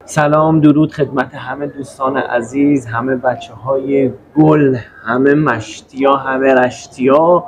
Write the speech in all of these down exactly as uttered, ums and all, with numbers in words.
سلام درود خدمت همه دوستان عزیز، همه بچه های گل، همه مشتیا، همه رشتیا.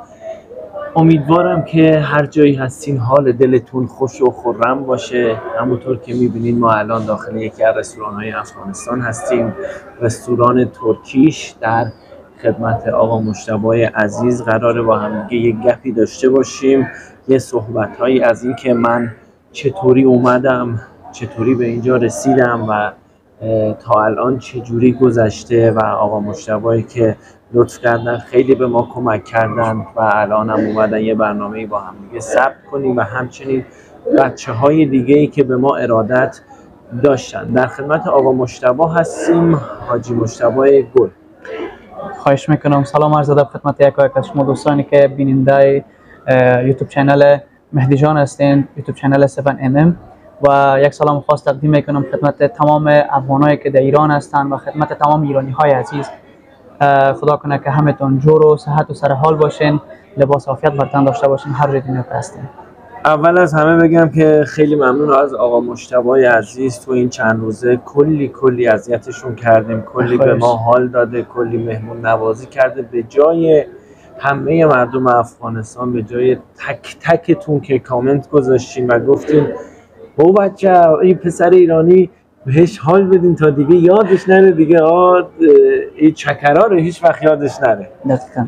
امیدوارم که هر جایی هستین حال دلتون خوش و خرم باشه. همونطور که میبینید ما الان داخل یکی از رستوران های افغانستان هستیم، رستوران ترکیش. در خدمت آقا مجتبی عزیز قراره با هم دیگه یک گپی داشته باشیم، یه صحبت هایی از این که من چطوری اومدم، چطوری به اینجا رسیدم و تا الان چجوری گذشته، و آقا مجتبی که لطف کردن خیلی به ما کمک کردن و الان هم اومدن یه برنامه‌ای با هم دیگه ثبت کنیم و همچنین بچه های دیگه ای که به ما ارادت داشتن. در خدمت آقا مجتبی هستیم، حاجی مجتبی گل. خواهش میکنم. سلام عرض ادب خدمت یک یک از شما دوستانی که بیننده یوتیوب چنل مهدی جان هستین، یوتیوب چنل هفت ام ام، و یک سلام خاص تقدیم میکنم خدمت تمام افغانایی که در ایران هستن و خدمت تمام ایرانی های عزیز. خدا کنه که همتون جور و صحت و سر حال باشین، لباس عافیت بر تن داشته باشین هر جای دنیا هستین. اول از همه بگم که خیلی ممنون از آقا مجتبی عزیز. تو این چند روزه کلی کلی اذیتشون کردیم، کلی به ما حال داده، کلی مهمون نوازی کرده. به جای همه مردم افغانستان، به جای تک تکتون که کامنت گذاشتین و گفتین او بچه این پسر ایرانی بهش حال بدین تا دیگه یادش نره دیگه، آه این چکرها رو هیچ وقت یادش نره. دقیقاً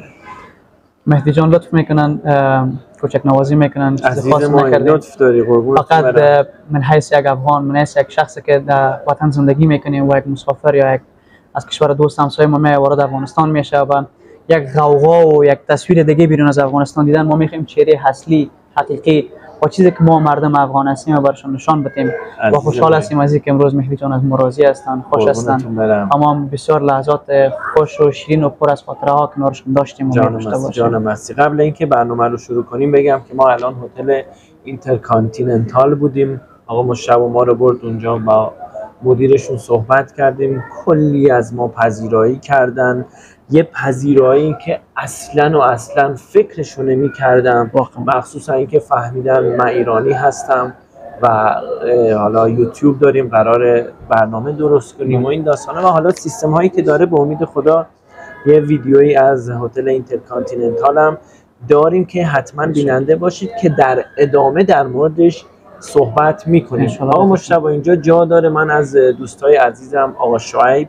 مهدی جان لطف میکنن، کوچک نوازی میکنن، چیز خاصی نکردن. لطف داری قربون. فقط من حیث یک افغان، من حیث یک شخصی که در وطن زندگی میکنیم و یک مسافر یا یک از کشور دوست همسایه ما می وارد افغانستان میشه و یک غوغا و یک تصویر دیگه بیرون از افغانستان دیدن، ما میخوایم چهره اصلی حقیقی و چیزی که ما مردم افغان هستیم و برشون نشان بدیم و خوشحال هستیم از اینکه امروز مهدی جان از مرازی هستن، خوش هستن. اما بسیار لحظات خوش و شیرین و پر از خاطره ها کنارشون داشتیم. جان مستی. قبل اینکه برنامه رو شروع کنیم بگم که ما الان هتل اینترکانتیننتال بودیم. آقا مجتبی ما رو برد اونجا، با مدیرشون صحبت کردیم، کلی از ما پذیرایی کردن، یه پذیرایی که اصلا و اصلا فکرشو نمی کردم، مخصوصا اینکه فهمیدن من ایرانی هستم و حالا یوتیوب داریم، قرار برنامه درست کنیم و این داستانه، و حالا سیستم هایی که داره به امید خدا یه ویدیویی از هتل اینترکانتیننتال هم داریم که حتما بیننده باشید که در ادامه در موردش صحبت میکنیم. آقا مجتبی اینجا جا داره من از دوستای عزیزم آقا شعیب،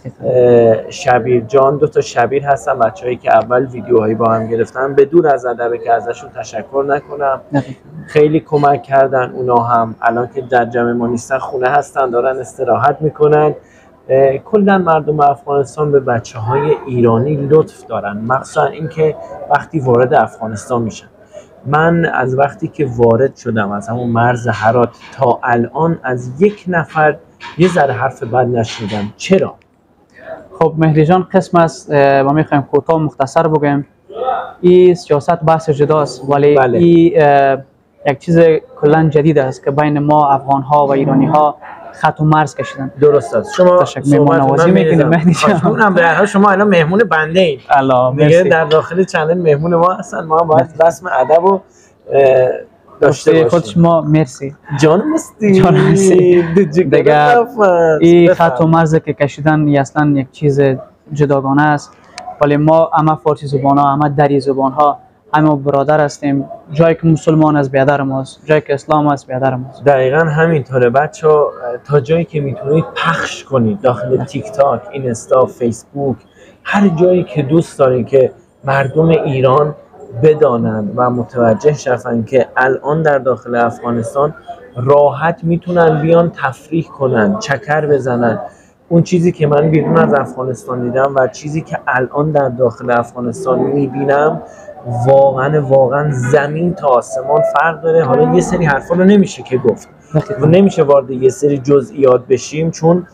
شبیر جان، دو تا شبیر هستن، بچه‌هایی که اول ویدیوهایی با هم گرفتن، به دور از ادبه که ازشون تشکر نکنم. خیلی کمک کردن. اونا هم الان که در جمع ما نیستن، خونه هستن، دارن استراحت میکنن. کلا مردم افغانستان به بچه‌های ایرانی لطف دارن، مخصوصا اینکه وقتی وارد افغانستان میشن. من از وقتی که وارد شدم از همون مرز هرات تا الان از یک نفر یه ذره حرف بد نشنیدم. چرا؟ خب مهدی جان قسم است ما میخوایم کوتاه مختصر بگیم. این سیاست بحث جداست، ولی بله. این یک چیز کلا جدید است که بین ما افغان ها و ایرانی ها خط و مرز کشیدن. درست است. شما مهمون نوازی میکنید مهدی جان. اونم به هر حال شما الان مهمون بنده اید. الله میگه در داخل چنل مهمون ما هستن، ما هم باید رسم ادب و داشته باشیم. خود شما مرسی. جان مستی. جان مرسی. دیگه این خط و مرز که کشیدن اصلا یک چیز جداگانه است، ولی ما همه فارسی زبان ها، همه دری زبان ها، همه برادر هستیم. جایی که مسلمان است بیادر ماست، جایی که اسلام است بیادر ماست. دقیقاً همینطوره بچه‌ها. تا جایی که میتونید پخش کنید داخل تیک تاک، اینستا، فیسبوک، هر جایی که دوست دارید که مردم ایران بدانند و متوجه شدن که الان در داخل افغانستان راحت میتونن بیان تفریح کنن، چکر بزنن. اون چیزی که من بیرون از افغانستان دیدم و چیزی که الان در داخل افغانستان میبینم واقعا واقعا زمین تا آسمان فرق داره. حالا یه سری حرفا رو نمیشه که گفت و نمیشه وارد یه سری جزئیات بشیم چون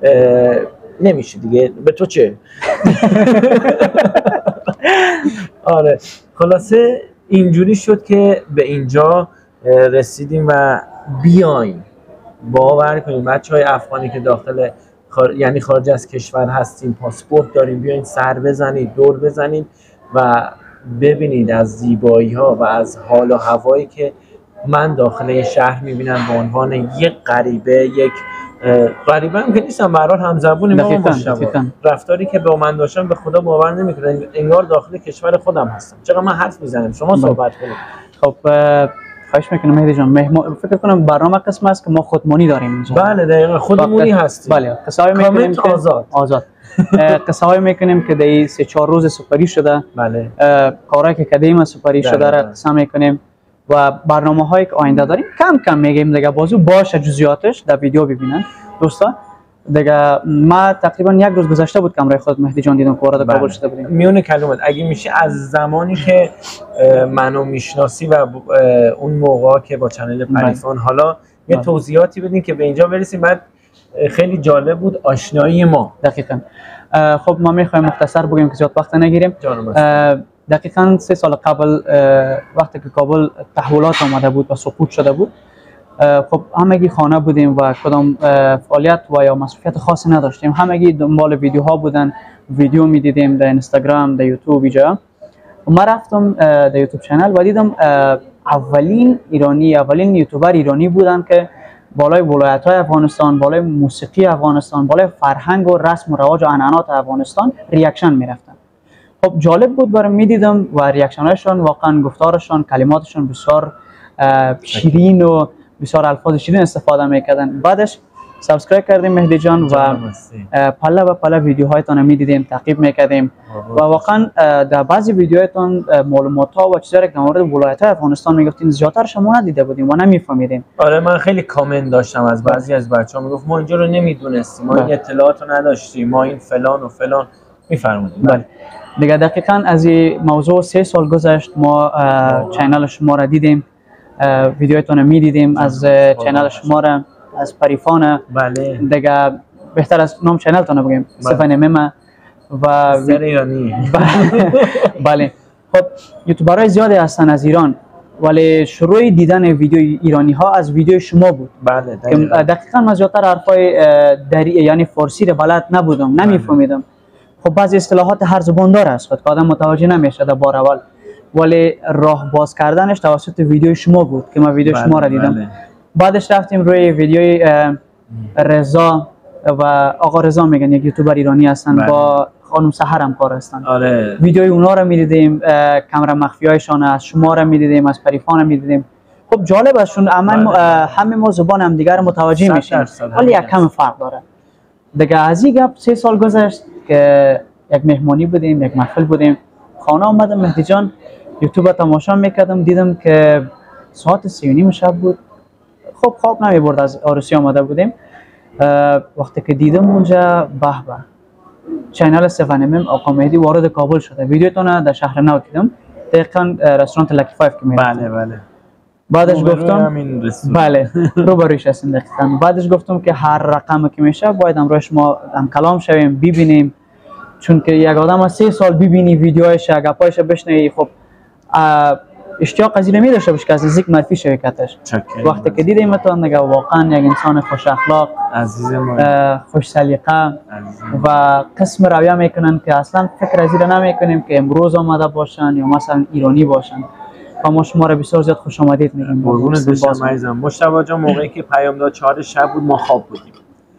نمیشه دیگه. به تو چه؟ آره خلاصه اینجوری شد که به اینجا رسیدیم و بیاین باور کنیم بچهای افغانی که داخل خار... یعنی خارج از کشور هستیم، پاسپورت داریم، بیاین سر بزنید، دور بزنید و ببینید از زیبایی ها و از حال و هوایی که من داخل شهر میبینم به عنوان یک غریبه، یک غریبه هم که نیستم، به هر حال همزبونیم ما مشتبه. رفتاری که با من داشتن به خدا باور نمیکنن، انگار داخل کشور خودم هستم. چقدر من حرف میزنم، شما صحبت کنید. خب خواهش میکنم مهدی جان، مهمان فکر کنم برنامه قسم است که ما خودمانی داریم اینجا. بله دقیقاً خودمونی هستیم. بله قصه های میکنیم که آزاد آزاد قصه های میکنیم که در سه چهار روز سپری شده. بله کارهایی که کردیم سپری شده را قصه میکنیم و برنامه هایی که آینده داریم کم کم میگیم دیگه، بازو باشه جزئیاتش در ویدیو ببینن دوستا دیگه. ما تقریبا یک روز گذشته بود که امروز خود مهدی جان دیدم که وارد کابل شده بودیم. میون کلمات اگه میشه از زمانی که منو میشناسی و اون موقع که با چنل پریفان حالا یه توضیحاتی بدین که به اینجا برسیم. بعد خیلی جالب بود آشنایی ما. دقیقاً. خب ما میخوایم مختصر بگیم که زیاد وقت نگیریم. دقیقاً سه سال قبل وقتی که کابل تحولات آمده بود و سقوط شده بود، خب همگی خانه بودیم و کدام فعالیت و یا مصروفیت خاصی نداشتیم. همگی دنبال ویدیوها بودن، ویدیو میدیدیم در اینستاگرام، در یوتیوب اینجا. ما رفتم در یوتیوب چنل و دیدم اولین ایرانی، اولین یوتیوبر ایرانی بودن که بالای ولایت‌های افغانستان، بالای موسیقی افغانستان، بالای فرهنگ و رسم و رواج و عنعنات افغانستان ریاکشن میرفتن. خب جالب بود برام، میدیدم و ریاکشن‌هاشون واقعا گفتارشون، کلماتشون بسیار شیرین و بسیار الفاظ شیرین استفاده میکردن. بعدش سابسکرایب کردیم مهدی جان و پله به پله ویدیوهایتان میدیدیم، تعقیب میکردیم و واقعا در بعضی ویدیوهایتان معلومات ها و چیزایی که در مورد ولایت‌های افغانستان میگفتین زیادترش ما ندیده بودیم و نمیفهمیدیم. آره من خیلی کامنت داشتم از بعضی از بچه‌ها، میگفت ما اینجا رو نمیدونستیم، ما این اطلاعات رو نداشتیم، ما این فلان و فلان میفرمودیم. بله دیگه دقیقاً از این موضوع سه سال گذشت ما چینل شما را دیدیم، ویدیوهایتون میدیدیم از چینل شما را، از پریفان. بله دیگه بهتر از نام چینل تون بگیم سفن مم و ایرانی. بله خب یوتیوبرای زیادی هستن از ایران ولی شروع دیدن ویدیو ایرانی ها از ویدیو شما بود. بله دقیقاً, دقیقاً من زیادتر حرفای دری یعنی فارسی رو بلد نبودم، نمیفهمیدم. خب بعضی اصطلاحات هر زبان داره است که آدم متوجه نمیشه در بار اول، ولی راه باز کردنش توسط ویدیو شما بود که من ویدیو شما را دیدم. بله. بعدش رفتیم روی ویدیوی رضا و آقا رضا میگن یک یوتیوبر ایرانی هستن. بله. با خانم سحر هم کار هستن. آره. ویدیوی اونا رو میدیدیم، کامera مخفی هایشان از شما رو میدیدیم، از پریفان رو میدیدیم. خب جالب است چون همه ما زبان هم دیگر متوجه میشیم ولی یک کم فرق داره. دیگه از این گپ سه سال گذشت که یک مهمانی بودیم، یک محفل بودیم، خانه آمدم مهدی جان یوتیوب تماشا میکردم، دیدم که ساعت سه و نیم شب بود. خب خواب نمی برد، از عروسی آمده بودیم. وقتی که دیدم اونجا به به چینل سفن مم آقا مهدی وارد کابل شده. ویدیوتون در شهر نو دیدم، دقیقاً رستوران لکی فایف که میرفتم. بله بله. بعدش گفتم بله روبرویش هستیم دقیقاً. بعدش گفتم که هر رقم که میشه باید امروز ما هم کلام شویم ببینیم، چون که یک آدم از سه سال ببینی ویدیوهاش گپایش بشنوی خب اشتیاق از این می داشته باشه که از نزدیک معرفی شوی کتش. وقتی که دیدیم تو نگه واقعا یک انسان خوش اخلاق، عزیز ما، خوش سلیقه و قسم رویه میکنن که اصلا فکر از این نمیکنیم که امروز آمده باشن یا مثلا ایرانی باشن. و ما شما را بسیار زیاد خوش آمدید میگیم. قربونت بشم عزیزم. مشتبه جان موقعی که پیام داد چهار شب بود ما خواب بودیم.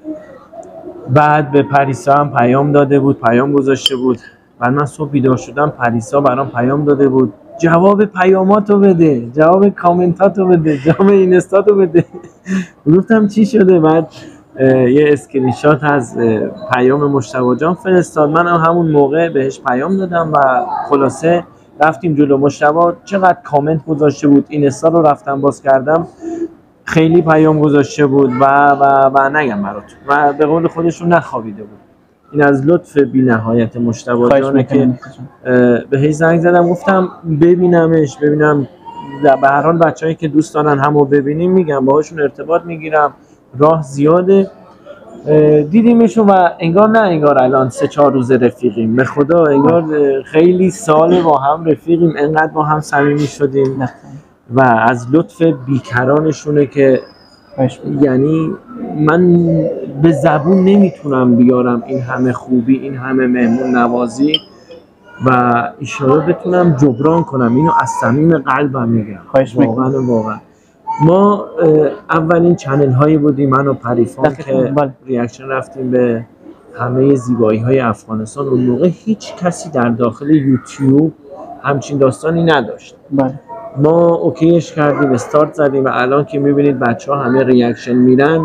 بعد به پریسا هم پیام داده بود، پیام گذاشته بود. بعد من صبح بیدار شدم پریسا برام پیام داده بود جواب پیاماتو بده، جواب کامنتاتو بده، جواب اینستاتو بده. گفتم چی شده؟ بعد یه اسکرین شات از پیام مشتبه جان فرستاد، منم هم همون موقع بهش پیام دادم و خلاصه رفتیم جلو. مشتبه چقدر کامنت گذاشته بود، اینستا رو رفتم باز کردم خیلی پیام گذاشته بود و و و نگم براتون و به قول خودشون نخوابیده بود. این از لطف بی نهایت مشتبه جانه که بهش زنگ زدم گفتم ببینمش، ببینم به هر حال بچه‌ای که دوست دارن همو ببینیم میگم باهاشون ارتباط میگیرم، راه زیاده. دیدیمشون و انگار نه انگار الان سه چهار روز رفیقیم، به خدا انگار خیلی سال با هم رفیقیم، انقدر با هم صمیمی شدیم و از لطف بیکرانشونه که یعنی من به زبون نمیتونم بیارم این همه خوبی، این همه مهمون نوازی و ایشالا بتونم جبران کنم. اینو از صمیم قلبم میگم. خواهش میکنم. واقعا واقعا ما اولین چنل هایی بودیم من و پریفان که بله. ریاکشن رفتیم به همه زیبایی های افغانستان. اون موقع هیچ کسی در داخل یوتیوب همچین داستانی نداشت. بله. ما اوکیش کردیم، استارت زدیم و الان که میبینید بچه ها همه ریاکشن میرن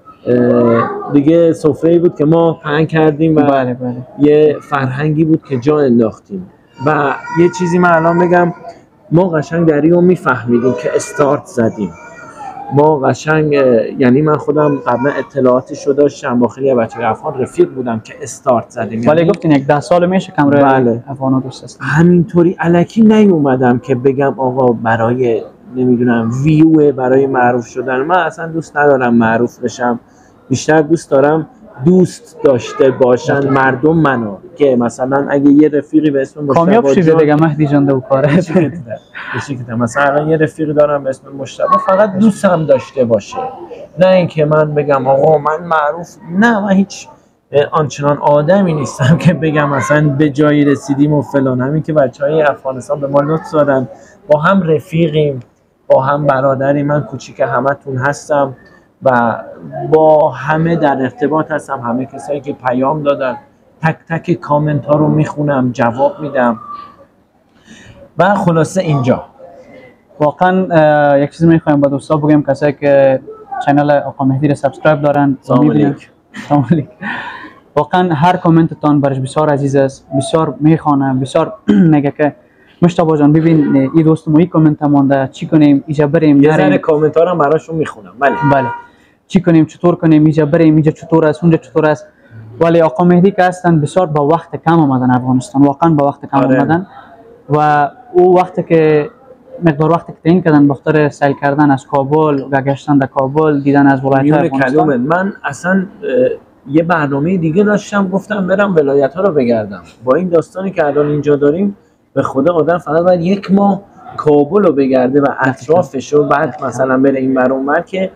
دیگه سفره‌ای بود که ما پهن کردیم و بله بله. یه فرهنگی بود که جا انداختیم. و یه چیزی من الان بگم، ما قشنگ در اینو میفهمیدیم که استارت زدیم. ما قشنگ یعنی من خودم قبلا اطلاعاتش رو داشتم، با خیلی بچه‌های افغان رفیق بودم که استارت زدیم. ولی یعنی گفتین یک ده سال میشه کمره بله. افغان دوست هستم. همینطوری الکی نیومدم که بگم آقا برای نمیدونم ویو، برای معروف شدن. من اصلا دوست ندارم معروف بشم، بیشتر دوست دارم دوست داشته باشن مردم منو، که مثلا اگه یه رفیقی به اسم مشتبه کامیاب شده دیگه مهدی جان دو کاره مثلا یه رفیقی دارم به اسم مشتبه فقط دوستم داشته باشه، نه اینکه من بگم آقا من معروف. نه، من هیچ آنچنان آدمی نیستم که بگم مثلا به جایی رسیدیم و فلان. همین که بچهای افغانستان به ما لطف دادن، با هم رفیقیم، با هم برادری، من کوچیک همتون هستم و با همه در ارتباط هستم. همه کسایی که پیام دادن، تک تک کامنت ها رو میخونم، جواب میدم. و خلاصه اینجا واقعا یک چیز میخوایم با دوستا بگم، کسایی که چنل آقا مهدی رو سابسکرایب دارن، سلام علیکم. واقعا هر کامنتتان برش بسیار عزیز است، بسیار میخوانم، بسیار میگه که مشتبه جان ببین این دوست ما این کامنت مونده، چی کنیم اینجا بریم. یه ذره کامنت ها رو براشون میخونم. بله بله، چی کنیم، چطور کنیم، اینجا بریم، اینجا چطور است، اونجا چطور است. ولی آقا مهدی که هستن بسیار با وقت کم آمدن افغانستان، واقعا با وقت کم آره. آمدن و او وقتی که مقدار وقتی که تعیین کردن بخاطر سیل کردن از کابل و گشتن در کابل، دیدن از ولایت افغانستان. من اصلا یه برنامه دیگه داشتم، گفتم برم ولایت ها رو بگردم. با این داستانی که الان اینجا داریم به خدا آدم فقط باید یک ماه کابل رو بگرده و اطرافش رو، بعد مثلا بره این ور اون ور، که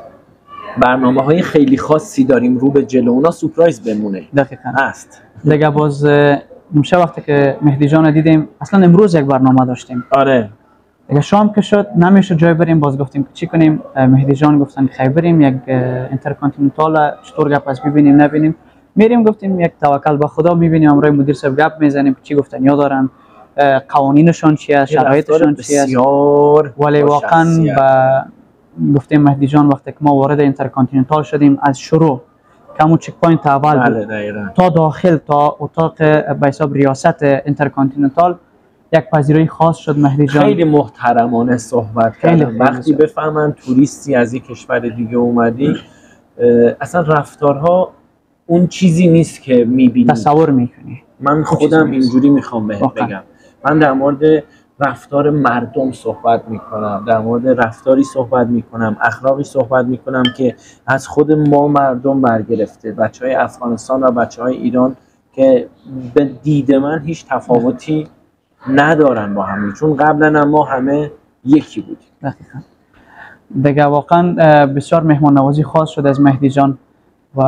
برنامه های خیلی خاصی داریم رو به جلو، اونا سورپرایز بمونه. دقیقاً است دیگه. باز امشب وقتی که مهدی جان دیدیم، اصلا امروز یک برنامه داشتیم. آره دیگه شام که شد نمیشه جای بریم، باز گفتیم که چی کنیم. مهدی جان گفتن خیلی بریم یک اینترکانتیننتال، چطور گپ است ببینیم نبینیم. میریم گفتیم یک توکل به خدا میبینیم، امروز مدیر صاحب گپ میزنیم چی گفتن، یاد دارن قوانینشون چی است، شرایطشون چی است. ولی واقعا با گفتیم مهدی جان وقتی که ما وارد اینترکانتیننتال شدیم، از شروع کمو چک پوینت اول بود تا داخل تا اتاق به حساب ریاست اینترکانتیننتال، یک پذیرایی خاص شد. مهدی جان خیلی محترمانه صحبت کردن. وقتی بفهمن توریستی از یک کشور دیگه اومدی، اصلا رفتارها اون چیزی نیست که میبینی، تصور میکنی. من خودم اینجوری میخوام بهت بگم. من در مورد رفتار مردم صحبت میکنم، در مورد رفتاری صحبت میکنم، اخلاقی صحبت میکنم که از خود ما مردم برگرفته، بچه های افغانستان و بچه های ایران، که به دید من هیچ تفاوتی ندارن با همین، چون قبلا ما همه یکی بودیم. دقیقاً دیگه. واقعا بسیار مهمان نوازی خاص شد از مهدی جان و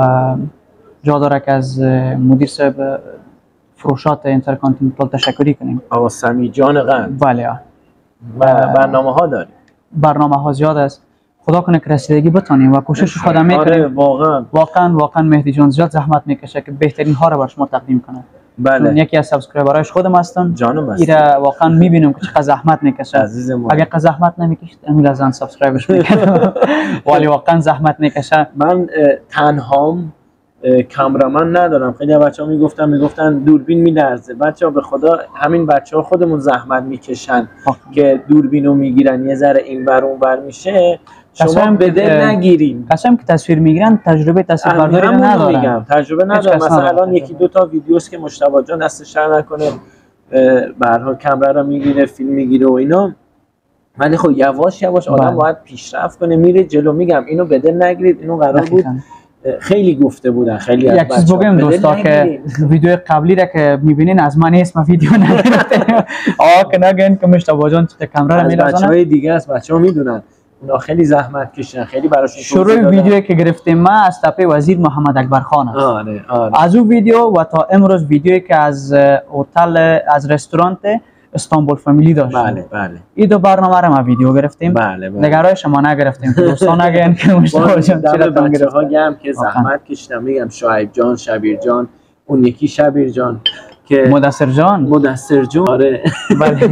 جا داره که از مدیر صاحب فروشات اینترکانتیننتال تشکری کنیم، آقا سمی جان قند. بله. و برنامه ها داریم، برنامه ها زیاد است. خدا کنه که رسیدگی بتونیم و کوشش خودم میکنیم. آره واقعا واقعا واقعا مهدی جان زیاد زحمت میکشه که بهترین ها رو بر شما تقدیم کنه. بله. یکی از سابسکرایبرایش خودم هستم. جانم هستم. ایرا واقعا میبینم که چقدر زحمت میکشه. عزیز ما. اگه زحمت نمیکشید امیل از آن سابسکرایبش میکنم. ولی واقعا زحمت میکشه. من تنهام کامرامن ندارم. خیلی بچه‌ها میگفتن میگفتن دوربین میلرزه. بچه‌ها به خدا همین بچه‌ها خودمون زحمت میکشن که دوربینو میگیرن، یه ذره اینور اونور میشه. شما به دل نگیرین. قسم که تصویر میگیرن تجربه تصویربرداری ندارن. میگم تجربه ندارم. مثلا الان یکی دو تا ویدیوست که مشتبه جان دستش در نکنه به هر حال کامera رو میگیره، فیلم میگیره و اینا، ولی خب یواش یواش آدم باید پیشرفت کنه، میره جلو. میگم اینو به دل نگیرید. اینو قرار بود خیلی گفته بودن خیلی از یک چیز بگم دوستا که ویدیو قبلی را که میبینین از من اسم ویدیو نگرفتیم. آقا که نگین که مشتبه جان چه کامرا رو میلازونه. بچهای دیگه است، بچه‌ها میدونن. اونا خیلی زحمت کشیدن، خیلی براشون شروع ویدیویی که گرفتیم ما از تپه وزیر محمد اکبر خان است. آره آره. از اون ویدیو و تا امروز ویدیویی که از هتل از رستوران استانبول فامیلی داشتیم. بله بله این دو برنامه رو ما ویدیو گرفتیم. بله بله. نگرایش ما نگرفتیم. دوستان نگن که مشتاق جان چرا بچه‌ها گم که زحمت کشیدم، میگم شعیب جان، شبیر جان، اون یکی شبیر جان که مدثر جان، مدثر جان آره بله.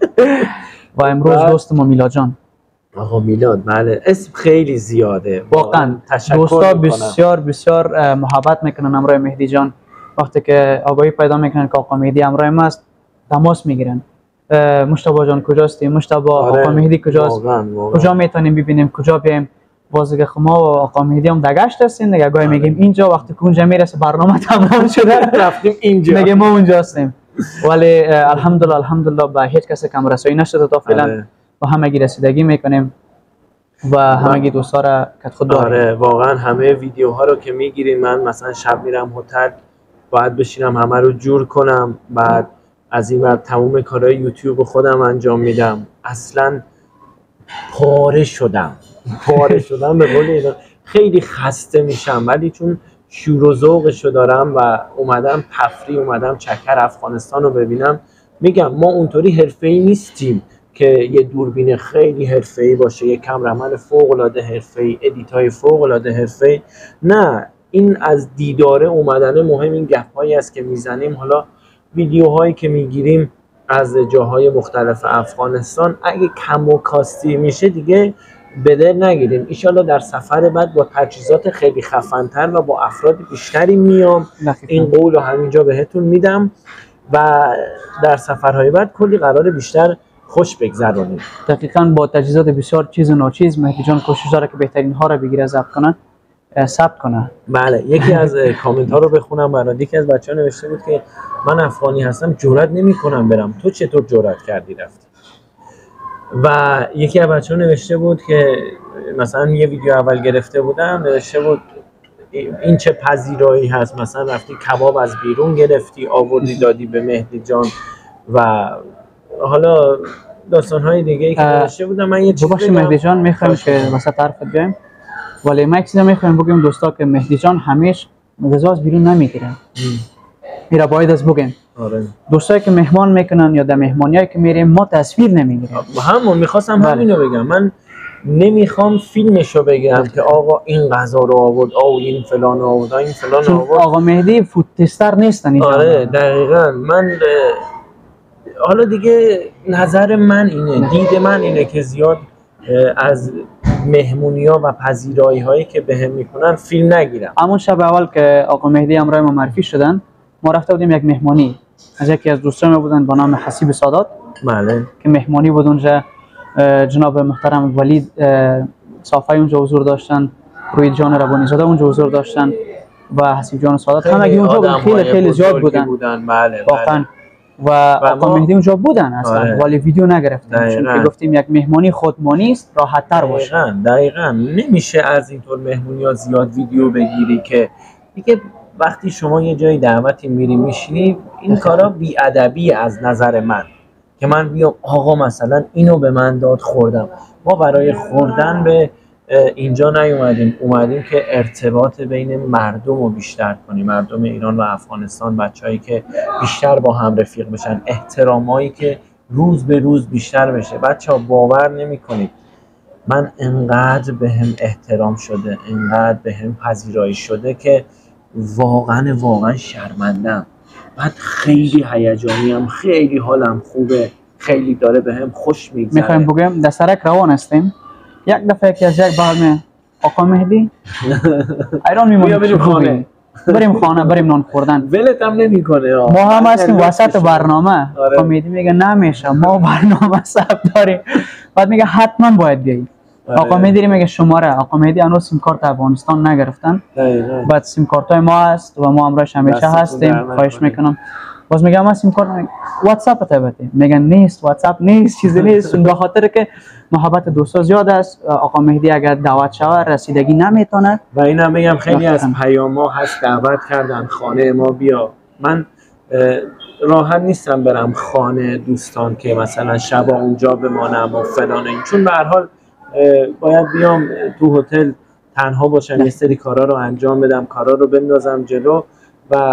و امروز دوست ما میلاد جان. آقا میلاد بله، اسم خیلی زیاده واقعا. دوستا بسیار بسیار محبت میکنن همراه مهدی جان. وقتی که آگاهی پیدا میکنن که آقا مهدی همراه ما است تماس میگیرن. مشتبه جان کجاستی؟ مشتبه آره. آقا مهدی کجاست؟ واقعا. واقعا. کجا میتونیم ببینیم؟ کجا بیایم؟ بازگه ما و آقا مهدی هم دگشت هستیم دیگه. گاهی میگیم اینجا، وقتی که اونجا میرسه برنامه تمام شده رفتیم اینجا میگه ما اونجا هستیم. ولی الحمدلله الحمدلله به هیچ کسی کم رسایی نشده تا فعلا. با همگی رسیدگی میکنیم و همگی دوستا را که خود داریم. آره واقعا همه ویدیوها رو که میگیریم، من مثلا شب میرم هتل باید بشینم همه رو جور کنم، بعد از این بعد تمام کارهای یوتیوب خودم انجام میدم. اصلا پاره شدم پاره شدم به قول اینا. خیلی خسته میشم ولی چون شور و ذوقشو دارم و اومدم تفریح، اومدم چکر افغانستان رو ببینم، میگم ما اونطوری حرفه‌ای نیستیم که یه دوربین خیلی حرفه‌ای باشه، یه کامرمن فوق‌العاده حرفه‌ای، ادیتای فوق‌العاده حرفه‌ای. نه، این از دیداره اومدن مهم، این گپ‌هایی است که میزنیم. حالا ویدیوهایی که میگیریم از جاهای مختلف افغانستان اگه کم و کاستی میشه دیگه به دل نگیریم. ایشالا در سفر بعد با تجهیزات خیلی خفن‌تر و با افراد بیشتری میام. این قول رو همینجا بهتون میدم و در سفرهای بعد کلی قرار بیشتر خوش بگذرونیم. دقیقاً با تجهیزات بسیار چیز و ناچیز مهدی جان کوشش داره که بهترین ها رو بگیره، ضبط کنه، ثبت کنه. بله، یکی از کامنت ها رو بخونم برات. یکی از بچه‌ها نوشته بود که من افغانی هستم جرئت نمی‌کنم برم، تو چطور جرئت کردی رفتی؟ و یکی از بچه‌ها نوشته بود که مثلا یه ویدیو اول گرفته بودم، نوشته بود این چه پذیرایی هست، مثلا رفتی کباب از بیرون گرفتی آوردی دادی به مهدی جان و حالا داستان‌های دیگه‌ای که نوشته بودم. من یه چیزی بگم مهدی جان می‌خوام که وسط حرفت بیایم، ولی ما یک چیزی می‌خوایم بگیم دوستا که مهدی جان همیشه غذا از بیرون نمیگیره. میرا باید از بگیم. آره. دوستایی که مهمان میکنن یا در مهمانیایی که میریم ما تصویر نمیگیریم. همون می‌خواستم همینو بگم. من نمیخوام فیلمشو بگم که آقا این غذا رو آورد، آو این فلان آورد، این فلان آورد. آقا مهدی فود تستر نیستن اینجا. آره دقیقاً. من حالا دیگه نظر من اینه، دید من اینه که زیاد از مهمونی‌ها و پذیرایی‌هایی که بهم میکنن فیلم نگیرم. همون شب اول که آقا مهدی همراه ما معرفی شدن، ما رفته بودیم یک مهمانی از یکی از دوستان بودن با نام حسیب سادات. بله. که مهمانی بود اونجا، جناب محترم ولید صافی اونجا حضور داشتن، روی جان ربانی زاده اونجا حضور داشتن و حسیب جان سادات، همه اونجا بودن، خیلی خیلی زیاد بودن. بودن. بله واقعا. و آقا مهدی اونجا بودن اصلا. آره. ولی ویدیو نگرفتیم چون که گفتیم یک مهمانی خودمانی است، راحت تر باشه. دقیقاً دقیقاً نمیشه از اینطور مهمونی‌ها زیاد ویدیو بگیری که دیگه وقتی شما یه جای دعوتی میری میشینی، این کارا بی‌ادبی از نظر من که من بیام آقا مثلا اینو به من داد خوردم. ما برای خوردن به اینجا نیومدیم، اومدیم که ارتباط بین مردم رو بیشتر کنیم، مردم ایران و افغانستان، بچه‌هایی که بیشتر با هم رفیق بشن، احترامایی که روز به روز بیشتر بشه. بچه‌ها باور نمی‌کنید من انقدر بهم احترام شده، انقدر بهم پذیرایی شده که واقعا واقعا شرمندم. بعد خیلی هیجانی ام، خیلی حالم خوبه، خیلی داره بهم خوش میگذره. میخوایم بگم در سرک روان هستیم، یک دفعه که از یک بار می آقا مهدی ایران میمونیم بریم خانه بریم خانه بریم نان خوردن، ولت هم نمیکنه. ما هم هستیم وسط برنامه. آقا مهدی میگه نمیشه ما برنامه ثبت داریم، بعد میگه حتما باید بیایی. آقا مهدی میگه شماره، آقا مهدی هنوز سیم کارت افغانستان نگرفتن، بعد سیم کارت های ما هست و ما همراهش همیشه هستیم. خواهش میکنم. باز میگم ما سیم کارت واتساپ تبته، میگن نیست واتساپ نیست، چیزی نیست. به خاطر که محبت دوستا زیاد است. آقا مهدی اگر دعوت شود رسیدگی نمیتونه. و اینم میگم خیلی از پیاما هست دعوت کردن خانه ما بیا. من راحت نیستم برم خانه دوستان که مثلا شبا اونجا بمانم و فلان این، چون به هر حال باید بیام تو هتل تنها باشم، یه سری کارا رو انجام بدم، کارا رو بندازم جلو و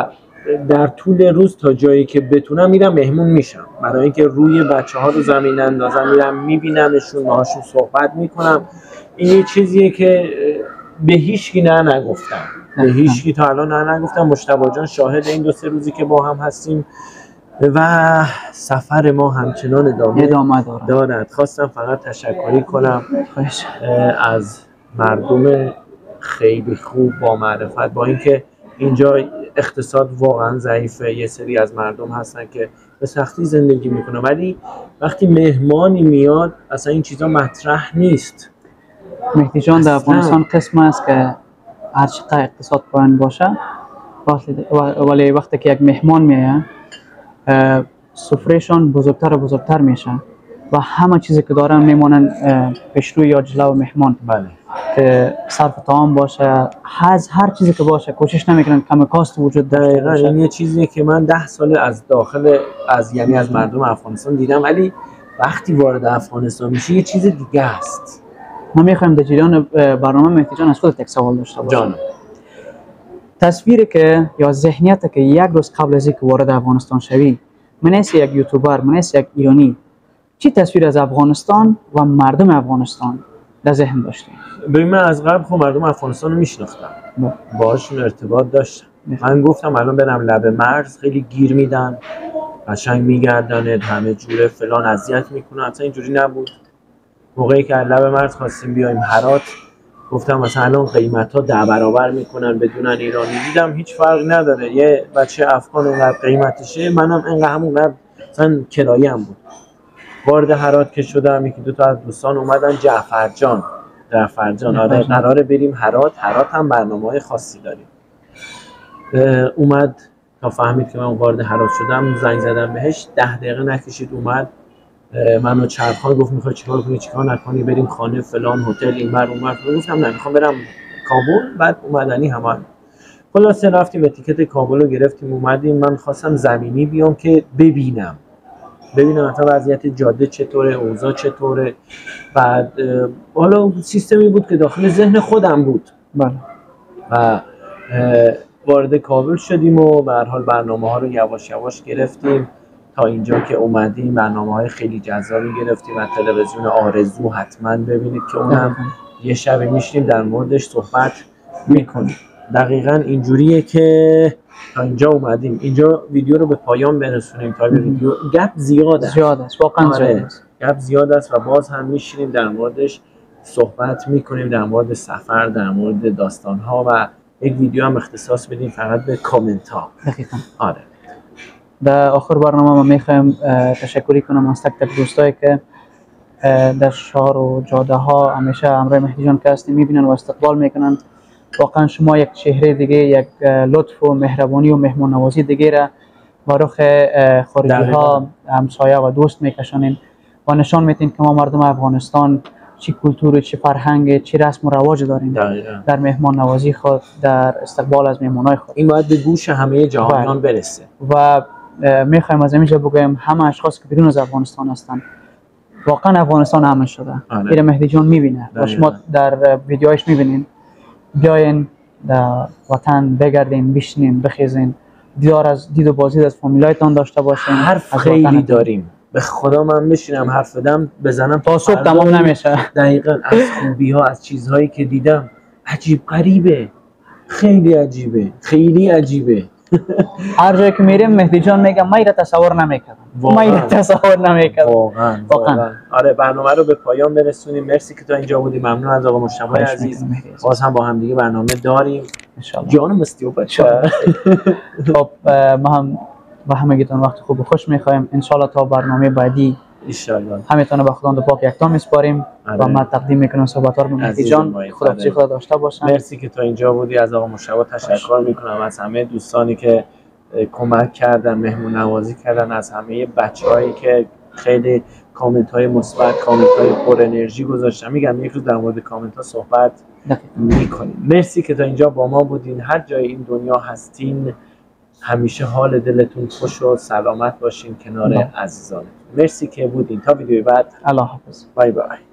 در طول روز تا جایی که بتونم میرم مهمون میشم، برای اینکه روی بچه ها رو زمین اندازم، میرم میبینمشون، باهاشون صحبت میکنم. این یه چیزیه که به هیچکی نه نگفتم، به هیچکی تا الان نه نگفتم. مجتبی جان شاهد این دو سه روزی که با هم هستیم و سفر ما همچنان ادامه, ادامه دارد. دارد. خواستم فقط تشکری کنم از مردم خیلی خوب با معرفت، با اینکه اینجا اقتصاد واقعا ضعیفه، یه سری از مردم هستن که به سختی زندگی میکنن، ولی وقتی مهمانی میاد اصلا این چیزا مطرح نیست. مهدی جان در افغانستان قسم است که هر چقدر اقتصاد پایین باشه، ولی وقتی که یک مهمان میاد سفرهشان بزرگتر و بزرگتر میشه و همه چیزی که دارن میمونن پیشروی یا جلو مهمان. بله. که صرف طعام باشه، از هر چیزی که باشه کوشش نمیکنن کم کاست وجود داشته باشه. این یه چیزیه که من ده سال از داخل از یعنی از مردم افغانستان دیدم، ولی وقتی وارد افغانستان میشه یه چیز دیگه است. ما میخوایم در جریان برنامه مهدی جان از خودت یک سوال داشته باشم. جان. تصویری که یا ذهنیتی که یک روز قبل از اینکه وارد افغانستان شوی، من از یک یوتیوبر، من از یک ایرانی، چی تصویر از افغانستان و مردم افغانستان در ذهن داشتی؟ ببین من از قبل خب مردم افغانستان رو میشناختم، باهاشون ارتباط داشتم. من گفتم الان برم لب مرز، خیلی گیر میدن، قشنگ میگردنت، همه جوره فلان، اذیت میکنن. اصلا اینجوری نبود. موقعی که از لب مرز خواستیم بیایم هرات، گفتم مثلا الان قیمت ها ده برابر میکنن بدونن ایرانی. دیدم هیچ فرق نداره، یه بچه افغان اینقدر قیمتشه، منم اینقدر همونقدر مثلا کرایه هم بود. وارد هرات که شدم یکی دو تا از دوستان اومدن، جعفرجان جعفرجان آره قراره بریم هرات، هرات هم برنامه‌های خاصی داریم. اومد تا فهمید که من وارد هرات شدم، زنگ زدم بهش، ده دقیقه نکشید اومد منو چرخان، گفت میخوای چیکار کنی چیکار نکنی، بریم خانه فلان هتل اینور اونور. گفتم نه میخوام برم کابل. بعد اومدنی همه خلاصه رفتیم تیکت کابل رو گرفتیم اومدیم. من خواستم زمینی بیام که ببینم ببینم مثلا وضعیت جاده چطوره، اوضاع چطوره. بعد حالا سیستمی بود که داخل ذهن خودم بود. بله. و وارد کابل شدیم و به هر حال برنامه‌ها رو یواش یواش گرفتیم تا اینجا که اومدیم. برنامه‌های خیلی جذابی گرفتیم از تلویزیون آرزو، حتما ببینید که اونم یه شب میشیم در موردش صحبت میکنیم. دقیقاً اینجوریه که تا اینجا اومدیم. اینجا ویدیو رو به پایان برسونیم تا ویدیو گپ زیاد است. زیاد است واقعا آره. زیاد است. گپ زیاد است و باز هم میشینیم در موردش صحبت میکنیم، در مورد سفر، در مورد داستان‌ها و یک ویدیو هم اختصاص بدیم فقط به کامنت ها. دقیقاً. آره. در آخر برنامه ما میخوایم تشکری کنم از تک تک دوستایی که در شهر و جاده ها همیشه همراه مهدی جان که هستیم میبینن و استقبال میکنن. واقعا شما یک چهره دیگه، یک لطف و مهربانی و مهمان نوازی دیگه را با رخ خارجی ها همسایه و دوست میکشانین و نشان میتین که ما مردم افغانستان چی کلتور، چی فرهنگ، چی رسم و رواج داریم دقیقا. در مهمان نوازی خود، در استقبال از مهمانای خود. این باید به گوش همه جهانیان برسه. و میخوایم از اینجا بگویم همه اشخاص که بیرون از افغانستان هستن، واقعا افغانستان امن شده. این مهدی جان میبینه و شما در ویدیوهاش میبینین. بیاین در وطن بگردین، بشینین، بخیزین، دیدار از دید و بازدید از فامیلایتان داشته باشین. حرف خیلی داریم، به خدا من بشینم حرف بدم بزنم تا صبح تمام نمیشه. دقیقاً از خوبی ها، از چیزهایی که دیدم عجیب غریبه، خیلی عجیبه، خیلی عجیبه. هر جایی که میریم مهدی جان میگم من ایره تصور نمیکردم، من ایره تصور نمیکردم. واقعا واقعا. آره برنامه رو به پایان برسونیم. مرسی که تا اینجا بودیم. ممنون از آقا مجتبی عزیز. باز هم با هم دیگه برنامه داریم ان شاء الله. جانم مستی و بچه. خب ما هم و همگیتون وقت خوب و خوش میخوایم. ان شاء الله تا برنامه بعدی ان شاء الله همتون به خداوند پاک یکتا میسپاریم و ما تقدیم میکنم صحبت ها رو مهدی جان. خداحافظی خدا داشته باشم. مرسی که تا اینجا بودی. از آقا مجتبی تشکر میکنم، از همه دوستانی که کمک کردن، مهمون نوازی کردن، از همه بچه‌هایی که خیلی کامنت های مثبت، کامنت های پر انرژی گذاشتن. میگم یک روز در مورد کامنت ها صحبت میکنیم. مرسی که تا اینجا با ما بودین. هر جای این دنیا هستین همیشه حال دلتون خوش و سلامت باشین کنار عزیزانتون. مرسی که بودین. تا ویدیوی بعد. الله حافظ. بای بای.